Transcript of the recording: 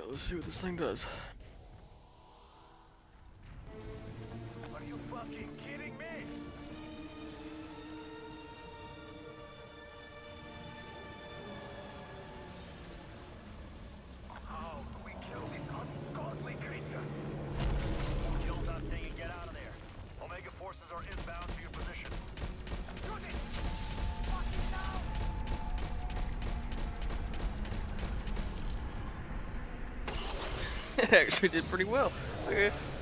let's see what this thing does. Are you fucking kidding me? How do we kill this ungodly creature? Kill that thing and get out of there. Omega forces are inbound to your position. Shoot it! Fucking down! It actually did pretty well. Okay.